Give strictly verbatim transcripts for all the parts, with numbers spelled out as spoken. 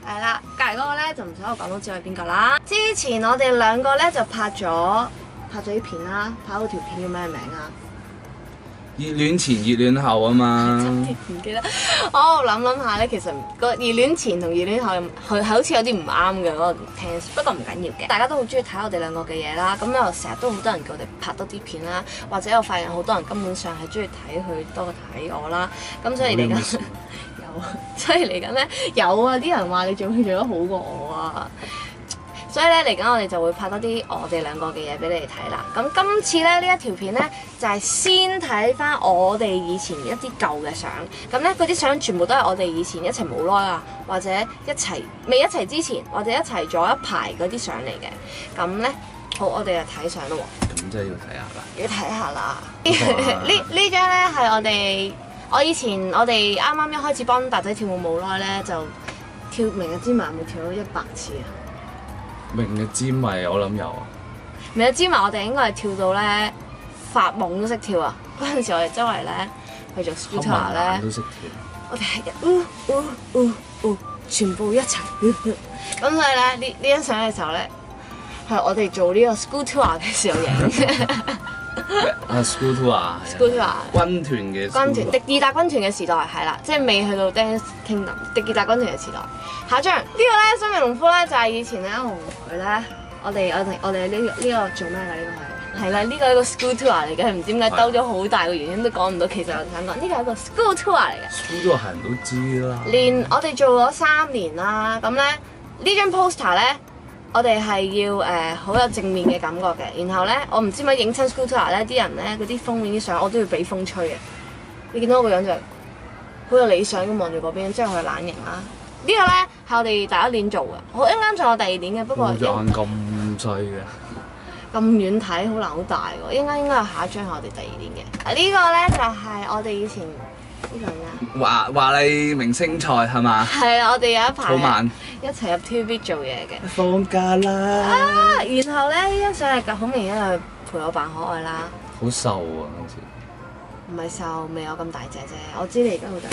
係啦，隔離嗰個咧就唔使我講都知係邊個啦。之前我哋兩個咧就拍咗拍咗啲片啦，拍嗰條片叫咩名啊？ 熱戀前熱戀後啊嘛， 唔記得。我諗諗下咧，其實個熱戀前同熱戀後佢好似有啲唔啱嘅嗰個聽，不過唔緊要嘅。大家都好中意睇我哋兩個嘅嘢啦，咁又成日都好多人叫我哋拍多啲片啦，或者我發現好多人根本上係中意睇佢多過睇我啦。咁所以嚟緊有，所以嚟緊咧有啊！啲人話你做做得好過我啊！所以咧嚟緊我哋就會拍多啲我哋兩個嘅嘢俾你哋睇啦。咁今次咧呢一條片咧就係先睇翻我哋以前一啲舊嘅相。咁咧嗰啲相全部都係我哋以前一齊冇耐啊，或者一齊未一齊之前，或者一齊咗一排嗰啲相嚟嘅。咁咧好，我哋就睇相咯喎。 咁真係要睇下啦。 要睇下啦。呢呢張咧係我哋我以前我哋啱啱一開始幫達仔跳舞冇耐咧，就跳明日之謎有冇跳咗一百次啊？ 明日之謎我諗有啊。 明日之謎我哋應該係跳到咧發夢都識跳啊！嗰陣時我哋周圍咧去做 scooter 咧， 都識跳。 我哋係嗚嗚嗚嗚全部一齊。咁所以咧呢呢張相嘅時候咧，係我哋做呢個 scooter 嘅時候影。 啊 school tour 啊 school tour 軍團嘅軍團迪爾達軍團嘅時代係啦，即係未去到 Dance Kingdom 迪爾達軍團嘅時代。下張、這個、呢個咧生命農夫咧就係、是、以前咧我同佢咧，我哋我哋我哋呢呢個做咩㗎？呢、這個係係啦，呢、這個係一個 school tour 嚟嘅，唔知點解兜咗好大個原因都講唔到。其實我想講呢個係一個 school tour 嚟嘅。 school tour 係人都知啦。連我哋做咗三年啦，咁咧呢張 poster 咧。我哋係要誒好、呃、有正面嘅感覺嘅，然後咧我唔知點解影親 school tour 咧，啲人咧嗰啲封面啲相我都要俾風吹嘅。你見到我個樣就好有理想咁望住嗰邊，即係佢係懶型啦。這個、呢個咧係我哋第一年做嘅，我啱啱仲有第二年嘅，不過隻眼咁細嘅， 咁遠睇好難好大喎，應該應該係下一張係我哋第二年嘅。啊呢個咧就係、是、我哋以前。呢個咩？ 華華麗明星賽係嘛？ 係啊，我哋有一排慢一齊入 T V B 做嘢嘅。 放假啦！ 啊，然後咧呢張相係好明顯係陪我扮可愛啦。 好瘦啊！好似唔係瘦，未有咁大隻啫。我知你而家好大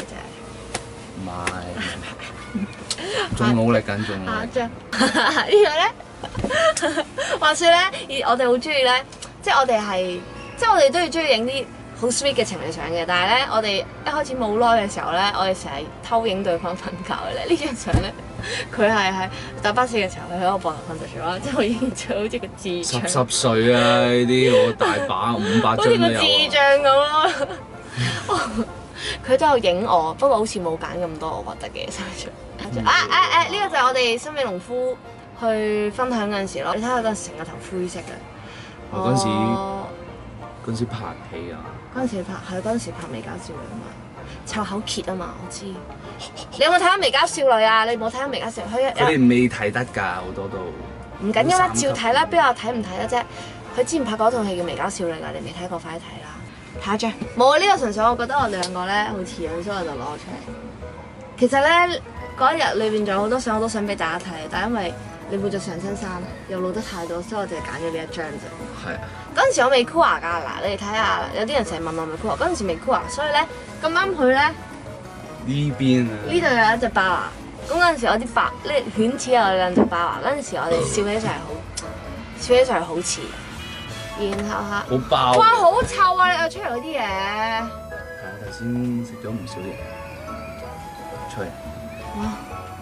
隻。 唔係，仲努力緊，仲努力。 下張呢個咧，話説咧，我哋好中意咧，即係我哋係，即係我哋都要中意影啲好 sweet 嘅情侶相嘅，但係咧，我哋一開始冇耐嘅時候咧，我哋成日偷影對方瞓覺嘅咧。呢張相咧，佢係喺搭巴士嘅時候，佢喺我膊頭瞓着咗啦，即係我影咗好似個智障。 十十歲啊！呢啲我大把五百張都有。好似個智障咁咯。佢都有影我，不過好似冇揀咁多我覺得嘅相張。啊啊啊！呢、這個就係我哋生命農夫去分享嗰陣時咯。你睇下嗰陣成個頭灰色嘅。 我嗰陣時嗰陣時拍戲啊。 嗰陣時拍係嗰陣時拍微交少女啊嘛，湊口訣啊嘛，我知。你有冇睇緊微交少女啊？你冇睇緊微交少女？佢哋未睇得㗎，好多都。唔緊要啦，照睇啦，邊有睇唔睇得啫？佢之前拍嗰套戲叫微交少女㗎，你未睇過快啲睇啦。下一張。冇啊，呢、這個純粹我覺得我哋兩個咧好似樣，所以我就攞出嚟。其實咧嗰一日裏邊仲有好多相，我都想俾大家睇，但係因為你冇着上身衫，又露得太多，所以我淨係揀咗呢一張啫。係啊。嗰陣時我未箍牙㗎，嗱你哋睇下，有啲人成日問我未箍牙，嗰陣時未箍牙，所以咧咁啱佢咧呢邊啊，呢度有一隻爆牙，咁嗰陣時我啲白呢犬齒有兩隻爆牙，嗰陣時我哋笑起上嚟好，笑起上嚟好似，然後嚇好爆， 哇好臭啊！你又出嚟嗰啲嘢， 係啊頭先食咗唔少嘢，出嚟，哇！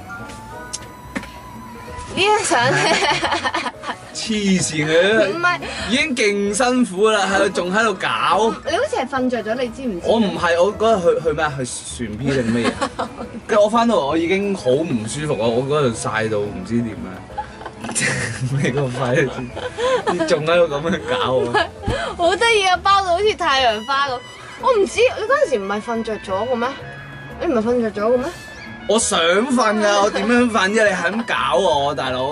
呢張相咧黐線嘅， 唔係已經勁辛苦啦，喺度仲喺度搞。 你好似係瞓着咗，你知唔知？ 我唔係，我嗰日去去咩啊？去船 P 定咩嘢？跟住我翻到嚟，我已經好唔舒服啊！我嗰度曬到唔知點啊！你個肺，你仲喺度咁樣搞啊！ 好得意啊，包到好似太陽花咁。我唔知你嗰陣時唔係瞓着咗嘅咩？你唔係瞓着咗嘅咩？ 我想瞓㗎，我點樣瞓啫？你係咁搞我，大佬！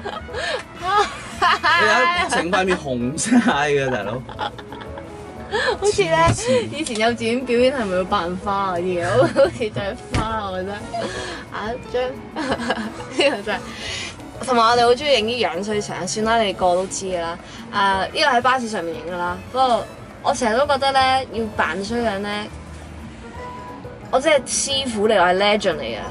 你睇成塊面紅晒㗎，大佬！ 好似咧，以前幼稚園表演係咪要扮花嗰啲嘅？好似就係花，我覺得。下一張呢個真係，同埋我哋好中意影啲樣衰相，算啦，你個個都知㗎啦。誒，呢個喺巴士上面影㗎啦。不過我成日都覺得咧，要扮衰樣咧。我真係師傅嚟，我係 legend 嚟嘅，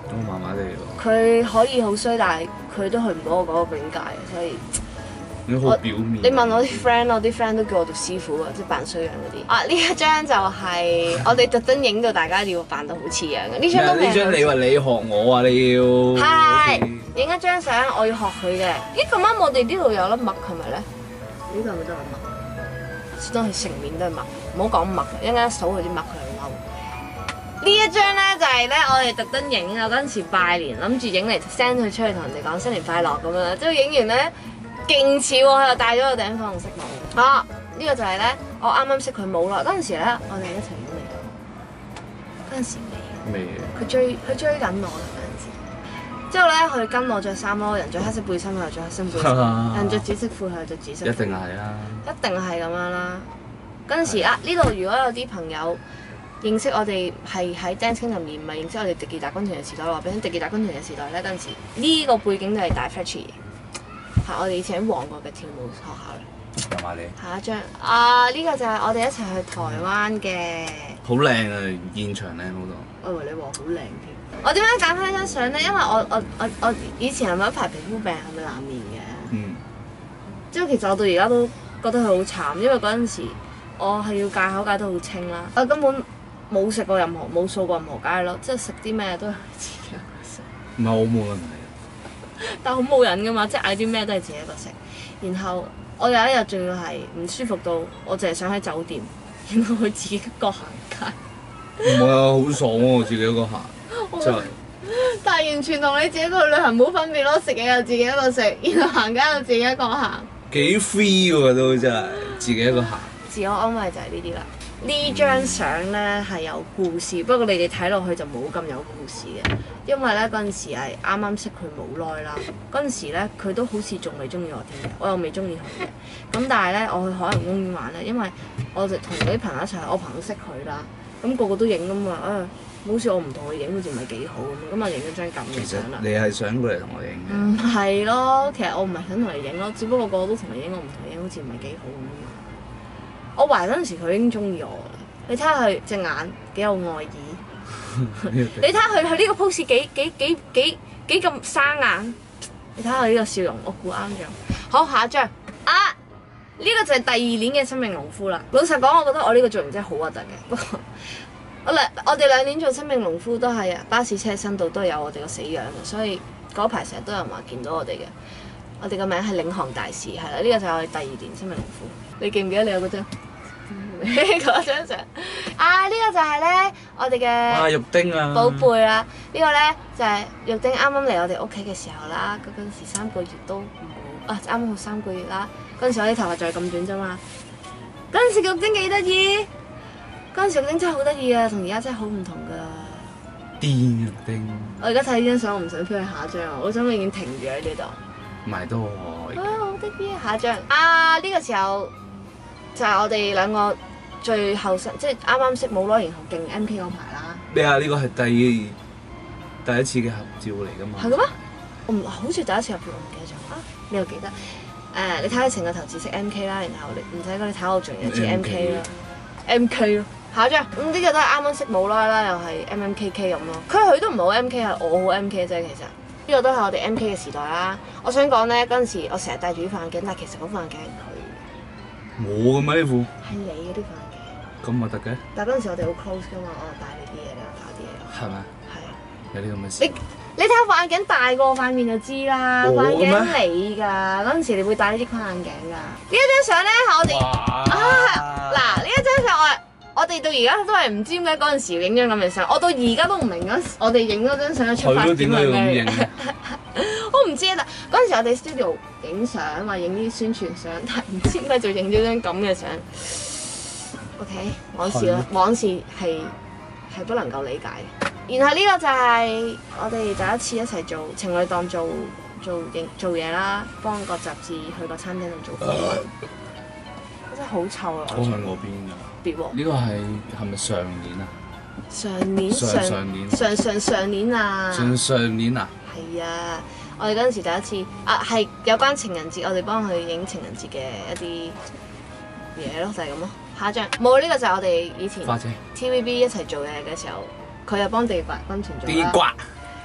我麻麻地喎。 佢可以好衰，但係佢都去唔到我嗰個境界，所以。 你好表面。 你問我啲 friend，我啲 friend 都叫我做師傅啊，即係扮衰樣嗰啲。啊，呢一張就係我哋特登影到大家要扮到好似樣嘅。呢張都呢張你話你學我啊，你要。 係影一張相，我要學佢嘅。咦，咁啱我哋呢度有粒墨係咪咧？呢度係咪都有墨？算當佢成面都係墨，唔好講墨，一陣間數佢啲墨佢又嬲。呢一張咧就係咧，我哋特登影啊，嗰陣時拜年，諗住影嚟 send 佢出去同人哋講新年快樂咁樣，之後影完咧。勁似喎，佢又戴咗個頂粉紅色帽。啊，呢、這個就係咧，我啱啱識佢冇耐嗰陣時咧，我哋一齊影嚟。嗰陣時未。 未。 佢追佢追緊我啦嗰陣時。之後咧，佢跟我着衫咯，人着黑色背心，佢又着黑色背心；人着紫色褲，佢又着紫色褲。 一定係啦。 一定係咁樣啦。嗰陣時啊，呢度如果有啲朋友認識我哋係喺 Dance Kingdom 而唔係認識我哋迪記大軍團嘅時代，話俾你迪記大軍團嘅時代咧，嗰陣時呢、這個背景就係大 Fetchy。係我哋以前喺旺角嘅跳舞學校嚟。 麻麻地。 下一張啊，呢、這個就係我哋一齊去台灣嘅。 好靚啊！現場靚好多。 我以為你話好靚添。我點解揀翻張相咧？因為我我我我以前係咪一排皮膚病係咪爛面嘅？ 嗯。 之後其實我到而家都覺得佢好慘，因為嗰陣時我係要戒口戒得好清啦，我根本冇食過任何冇掃過任何街咯，即係食啲咩都係自己一個食。 唔係我冇問題。 但好冇癮噶嘛，即係嗌啲咩都係自己一個食。然後我有一日仲要係唔舒服到，我淨係想喺酒店，然後佢自己一個行街。 唔係啊，好爽喎！我自己一個行，真係。 但係完全同你自己去旅行冇分別咯，食嘢又自己一個食，然後行街又自己一個行。 幾 free 喎都真係，自己一個行。 自我安慰就係呢啲啦。呢張相咧係有故事，不過你哋睇落去就冇咁有故事嘅，因為咧嗰陣時係啱啱識佢冇耐啦。嗰陣時咧佢都好似仲未中意我添嘅，我又未中意佢嘅。咁但係咧我去海洋公園玩咧，因為我就同嗰啲朋友一齊，我朋友識佢啦，咁個個都影㗎嘛，啊好似我唔同佢影好似唔係幾好咁，咁啊影咗張咁嘅相啦。 你係想過嚟同我影嘅？ 唔係咯，其實我唔係想同你影咯，只不過個個都同你影，我唔同你影好似唔係幾好咁。我懷嗰陣時佢已經中意我啦，你睇下佢隻眼幾有愛意，你睇下佢佢呢個 pose 幾幾幾幾幾咁生眼，你睇下佢呢個笑容，我估啱咗。好，下一張啊，呢、這個就係第二年嘅生命農夫啦。老實講，我覺得我呢個造型真係好核突嘅。不過我兩我哋兩年做生命農夫都係啊，巴士車身度都係有我哋個死樣嘅，所以嗰排成日都有人話見到我哋嘅。我哋個名係領航大使，係啦，呢、這個就係我哋第二年生命農夫。你記唔記得你有嗰張？嗰張相啊，呢、這個就係咧我哋嘅啊玉丁啊寶貝啦。呢個咧就係玉丁啱啱嚟我哋屋企嘅時候啦。嗰陣時三個月都唔好啊，啱啱好三個月啦。嗰陣時我啲頭髮仲係咁短啫嘛。嗰陣時玉丁幾得意，嗰陣時玉丁真係好得意啊，同而家真係好唔同㗎。 癲玉丁！ 我而家睇呢張相，我唔想飛去下一張，我想永遠停住喺呢度。 埋都好啊，好得意！下一張啊，呢、這個時候就係我哋兩個。最後生即係啱啱識冇耐，然後勁 M K 嗰排啦。 咩啊？呢個係第第一次嘅合照嚟㗎嘛？ 係嘅咩？我唔好似第一次合照，我唔記得咗啊！你又記得？誒、呃，你睇下成個頭似識 M K 啦，然後你唔使講，你睇我仲有似 M K 啦，M K 咯。下一張咁呢個都係啱啱識冇耐啦，又係 M M K K 咁咯。佢佢都唔係好 M K，係我好 M K 啫。其實呢、這個都係我哋 M K 嘅時代啦。我想講咧，嗰陣時我成日戴住呢副眼鏡，但係其實嗰副眼鏡係佢。 冇嘅咩呢副？ 係你嘅呢副眼鏡。 咁核突嘅？ 但係嗰陣時我哋好 close 㗎嘛，我又戴你啲嘢，你又戴啲嘢。係咪？ 係啊。 有啲咁嘅事。 你你睇下副眼鏡大過塊面就知啦，副眼鏡你㗎，嗰陣時你會戴呢啲框眼鏡㗎。呢一張相咧係我哋啊，嗱呢一張相我我哋到而家都係唔知點解嗰陣時影張咁嘅相，我到而家都唔明嗰我哋影嗰張相嘅出發點係咩嚟。我唔知啊，但嗰陣時我哋 studio 影相話影啲宣傳相，但係唔知點解就影咗張咁嘅相。OK， 往事咯，往事係係不能夠理解。然後呢個就係我哋第一次一齊做情侶檔做做影做嘢啦，幫個雜誌去個餐廳度做訪問，真係好臭啊！ 我喺嗰邊㗎。 別喎。 呢個係係咪上年啊？ 上年上上年上上上年啊！ 上上年啊！ 係啊！我哋嗰陣時第一次啊，係有關情人節，我哋幫佢影情人節嘅一啲嘢咯，就係咁咯。下一張冇，呢個就係我哋以前 T V B 一齊做嘢嘅時候，佢又幫地白軍團做啦。地瓜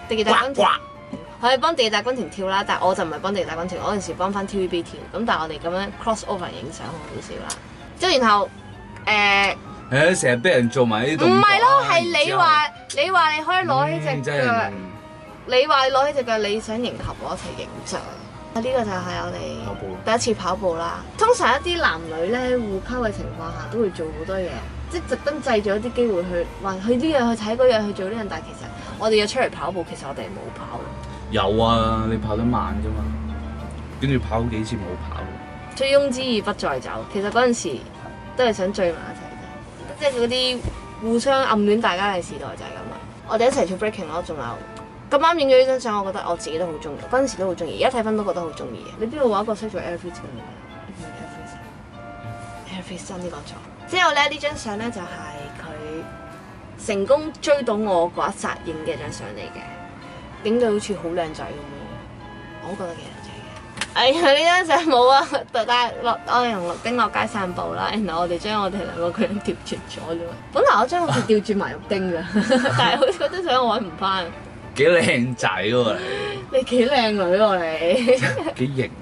地大軍團呱呱， 我係幫地大軍團跳啦，但係我就唔係幫地大軍團，我嗰陣時幫翻 T V B 跳。咁但係我哋咁樣 cross over 影相好好笑啦。之後然後誒。 誒成日俾人做埋呢啲唔動作係咯， 啊係你話你話你可以攞起隻腳， 嗯真係你話你攞起隻腳，你想迎合我一齊影相。呢個就係我跑步哋第一次跑步啦。通常一啲男女咧互溝嘅情況下，都會做好多嘢，即係特登製造一啲機會去話去呢樣去睇嗰樣去做呢樣，但係其實我哋約出嚟跑步，其實我哋冇跑。 有啊，你跑得慢啫嘛，跟住跑幾次冇跑。 醉翁之意不在酒，其實嗰陣時都係想聚埋一齊。即係嗰啲互相暗戀大家嘅時代就係咁啦。我哋一齊做 breaking 咯，仲有咁啱影咗呢張相，我覺得我自己都好中意，嗰陣時都好中意，而家睇翻都覺得好中意。你邊度畫一個識做 air freeze 嘅？air freeze 真啲講錯。之後咧呢張相咧就係佢成功追到我嗰一剎影嘅張相嚟嘅，影到好似好靚仔咁樣，我都覺得幾靚仔嘅。哎呀呢張相冇啊，但係落我哋同陸丁落街散步啦，然後我哋將我哋兩個個樣調轉咗啫嘛。本來我將我哋調轉埋陸丁㗎，但係好似嗰張相我揾唔翻。 幾靚仔喎你幾靚女喎你？ 你，幾型。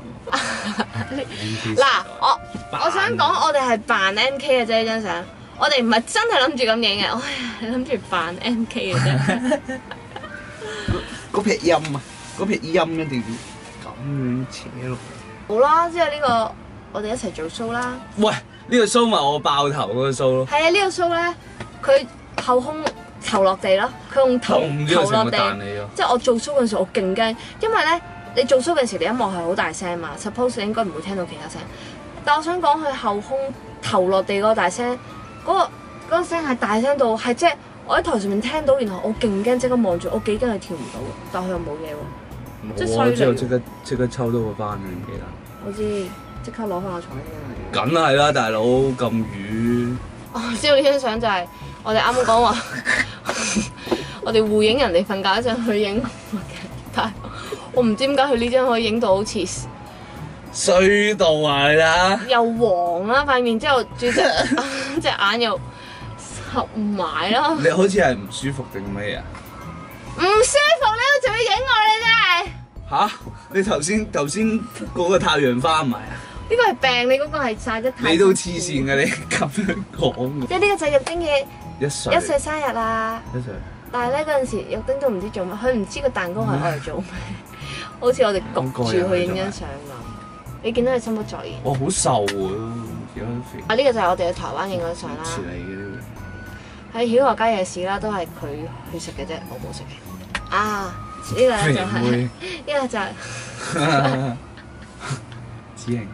嗱我我想講我哋係扮 M K 嘅啫呢張相，我哋唔係真係諗住咁影嘅，我係諗住扮 M K 嘅啫。 嗰撇音啊，嗰撇音一定要咁樣扯落。 好啦，之後呢個我哋一齊做 show 啦。 喂，呢個 show 咪我爆頭嗰個 show 咯。 係啊，呢個 show 咧，佢後空頭落地咯，佢用頭頭落地，即係我做 show 嗰陣時，我勁驚，因為咧你做 show 嗰陣時，你音樂係好大聲嘛 ，suppose 你應該唔會聽到其他聲。但我想講佢後空頭落地嗰個大聲，嗰、嗰個嗰、嗰個聲係大聲到係即係我喺台上面聽到，然後我勁驚，即刻望住，我幾驚佢跳唔到，但係佢又冇嘢喎，即係犀利。 之後即刻即刻抽到個班你唔記得？ 我知，即刻攞翻個彩先。 梗係啦，大佬咁遠。 我知道呢張相就係我哋啱啱講話，我哋互影人哋瞓覺嗰陣去影，但係我唔知點解佢呢張可以影到好似衰到啊你睇， 又黃啦塊面，之後仲隻隻眼又合唔埋啦。 你好似係唔舒服定咩啊？ 唔舒服你都仲要影我你真係。 吓？你頭先頭先嗰個太陽花唔係啊？ 呢個係病，你嗰個係曬得太。 你都黐線嘅，你咁樣講。 即係呢個就係玉丁嘅一歲一歲生日啦。 一歲。 但係咧嗰陣時，玉丁都唔知做乜，佢唔知個蛋糕係愛嚟做咩，好似我哋焗住去影張相咁。你見到佢心不在焉。 我好瘦啊，而家都肥。 啊！呢個就係我哋喺台灣影嗰相啦。 似你嘅呢喺曉華街夜市啦，都係佢去食嘅啫，我冇食嘅。啊！呢個咧就係呢個就係子瑩。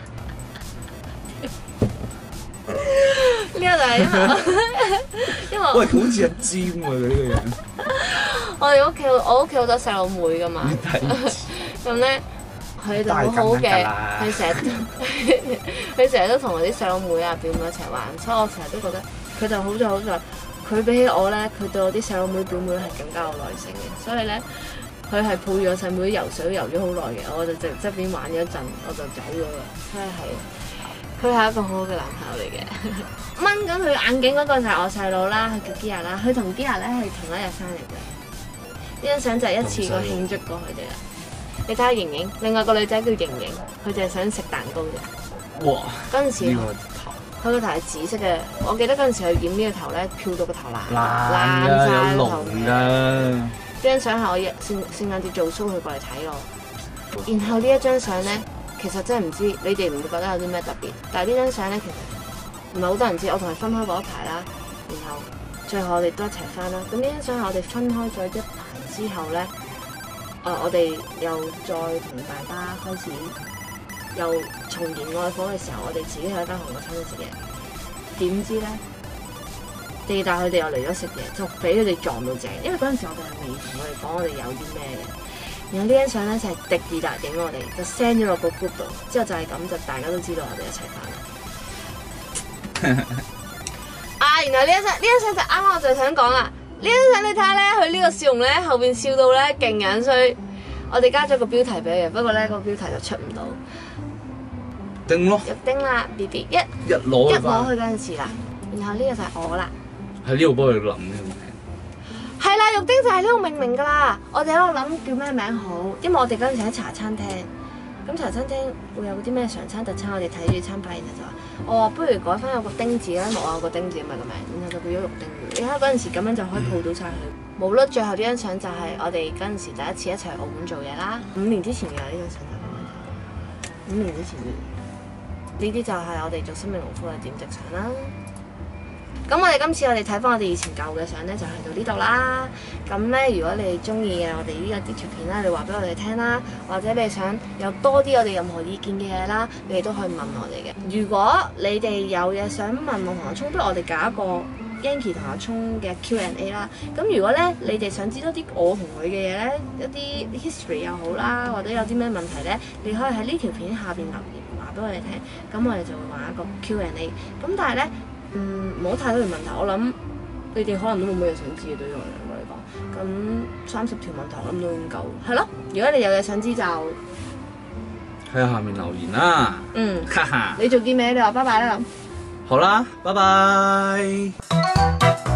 呢個就係因為因為喂，好似阿尖喎佢呢個人。 我哋屋企我屋企好多細佬妹噶嘛，咁咧佢就好好嘅，佢成日佢成日都同我啲細佬妹啊表妹一齊玩，所以我成日都覺得佢就好在好在，佢比起我咧，佢對我啲細佬妹表妹係更加有耐性嘅，所以咧佢係抱住我細妹游水游咗好耐嘅，我就直側邊玩咗一陣，我就走咗啦，所以係。佢係一個好好嘅男朋友嚟嘅。掹緊佢眼鏡嗰個就係我細佬啦，佢叫 Gia 啦。佢同 Gia 咧係同一日生日嘅。呢張相就係一次過慶祝過佢哋啦。你睇下瑩瑩，另外個女仔叫瑩瑩，佢就係想食蛋糕啫。哇！嗰陣時呢個頭，佢個頭係紫色嘅。我記得嗰陣時佢染呢個頭咧，漂到個頭爛爛曬個頭嘅。呢張相係我聖聖誕節做 show 佢過嚟睇我。然後呢一張相咧。其實真係唔知，你哋唔會覺得有啲咩特別？但係呢張相咧，其實唔係好多人知。我同佢分開過一排啦，然後最後我哋都一齊翻啦。咁呢張相係我哋分開咗一排之後咧，誒、呃、我哋又再同大家開始又重燃愛火嘅時候，我哋自己喺間韓國餐廳食嘢。點知咧，地大佢哋又嚟咗食嘢，就俾佢哋撞到正。因為嗰陣時我哋係未同佢哋講我哋有啲咩嘅。然後呢張相咧就係迪爾達影我哋，就 send 咗落個 group 度，之後就係咁，就大家都知道我哋一齊翻啦。啊，然後呢一張呢一張就啱啱我就想講啦，呢張相你睇下咧，佢呢個笑容咧後邊笑到咧勁樣衰。我哋加咗個標題俾佢，不過咧個標題就出唔到。 叮咯。 入叮啦 ，B B 一一攞一攞去嗰陣時啦，然後呢個就係我啦。 喺呢度幫佢諗呢係啦，肉丁就係呢個命名㗎啦。我哋喺度諗叫咩名好，因為我哋嗰陣時喺茶餐廳，咁茶餐廳會有啲咩常餐特餐，我哋睇住餐牌，然後就話我話不如改翻有個丁字啦，因為我有個丁字咁嘅名，然後就叫咗肉丁。你睇嗰陣時咁樣就可以鋪到晒佢。冇啦，最後呢張相就係我哋嗰陣時第一次一齊去澳門做嘢啦。五年之前嘅呢張相就咁樣，五年之前呢啲就係我哋做生命農夫嘅點滴相啦。咁我哋今次我哋睇翻我哋以前舊嘅相咧，就去到呢度啦。咁咧，如果你哋中意嘅我哋呢個啲條片啦，你話俾我哋聽啦，或者你想有多啲我哋任何意見嘅嘢啦，你哋都可以問我哋嘅。如果你哋有嘢想問我同阿聰，不如我哋搞一個 Yankie 同阿聰嘅 Q and A 啦。咁如果咧你哋想知多啲我同佢嘅嘢咧，一啲 history 又好啦，或者有啲咩問題咧，你可以喺呢條片下邊留言話俾我哋聽。咁我哋就會玩一個 Q and A。咁但係咧。嗯，唔好太多條問題，我諗你哋可能都冇乜嘢想知嘅，對於我哋兩個嚟講。咁三十條問題我諗都已經夠，係咯。如果你有嘢想知就喺下面留言啦。 嗯， 哈哈。 你做啲咩？你話拜拜啦咁。 好啦，拜拜。